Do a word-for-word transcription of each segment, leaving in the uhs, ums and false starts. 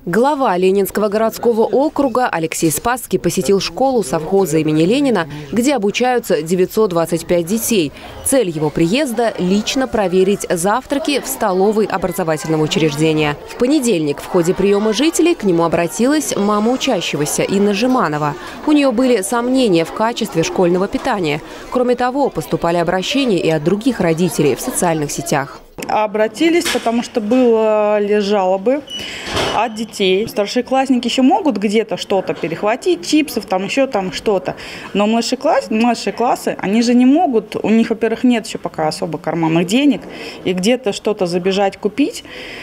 Глава Ленинского городского округа Алексей Спасский посетил школу совхоза имени Ленина, где обучаются девятьсот двадцать пять детей. Цель его приезда – лично проверить завтраки в столовой образовательного учреждения. В понедельник в ходе приема жителей к нему обратилась мама учащегося Инна Жиманова. У нее были сомнения в качестве школьного питания. Кроме того, поступали обращения и от других родителей в социальных сетях. Обратились, потому что были жалобы от детей. Старшеклассники еще могут где-то что-то перехватить, чипсов, там еще там что-то. Но младшие классы, младшие классы, они же не могут, у них, во-первых, нет еще пока особо карманных денег, и где-то что-то забежать купить.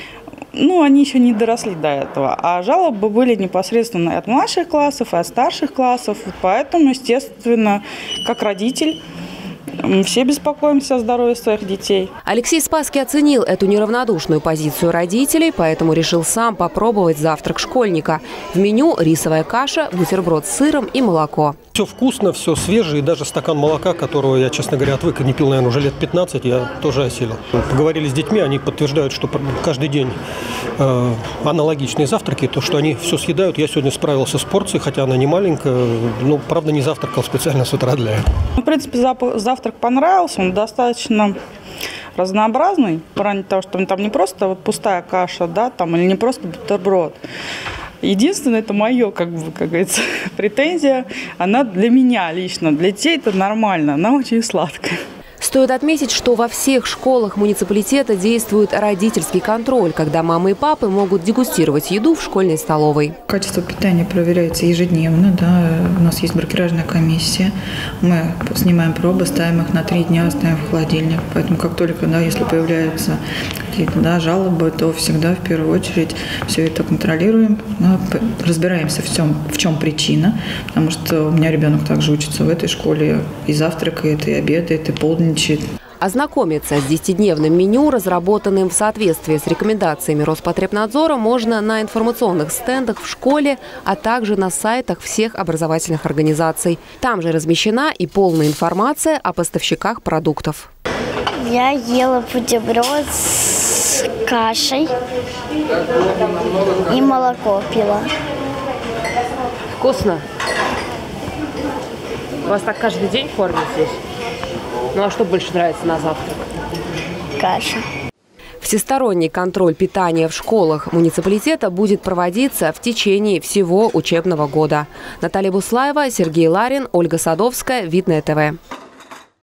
Ну, они еще не доросли до этого. А жалобы были непосредственно от младших классов и от старших классов. Поэтому, естественно, как родитель, все беспокоимся о здоровье своих детей. Алексей Спасский оценил эту неравнодушную позицию родителей, поэтому решил сам попробовать завтрак школьника. В меню рисовая каша, бутерброд с сыром и молоко. Все вкусно, все свежее, и даже стакан молока, которого я, честно говоря, отвык, не пил, наверное, уже лет пятнадцать, я тоже осилил. Поговорили с детьми, они подтверждают, что каждый день э, аналогичные завтраки, то, что они все съедают. Я сегодня справился с порцией, хотя она не маленькая, ну, правда, не завтракал специально с утра для этого. В принципе, завтрак понравился, он достаточно разнообразный, в плане того, что там не просто вот пустая каша, да, там, или не просто бутерброд. Единственное, это мое, как бы, как говорится, претензия, она для меня лично, для детей это нормально, она очень сладкая. Стоит отметить, что во всех школах муниципалитета действует родительский контроль, когда мамы и папы могут дегустировать еду в школьной столовой. Качество питания проверяется ежедневно. Да. У нас есть бракеражная комиссия. Мы снимаем пробы, ставим их на три дня, ставим в холодильник. Поэтому как только, да, если появляются какие-то, да, жалобы, то всегда в первую очередь все это контролируем, да, разбираемся в чем, в чем причина. Потому что у меня ребенок также учится в этой школе, и завтракает, и обедает, и полдничает. Ознакомиться с десятидневным меню, разработанным в соответствии с рекомендациями Роспотребнадзора, можно на информационных стендах в школе, а также на сайтах всех образовательных организаций. Там же размещена и полная информация о поставщиках продуктов. Я ела бутерброд с кашей и молоко пила. Вкусно? Вас так каждый день кормят здесь? Ну а что больше нравится на завтрак? Каша. Всесторонний контроль питания в школах муниципалитета будет проводиться в течение всего учебного года. Наталья Буслаева, Сергей Ларин, Ольга Садовская, Видное ТВ.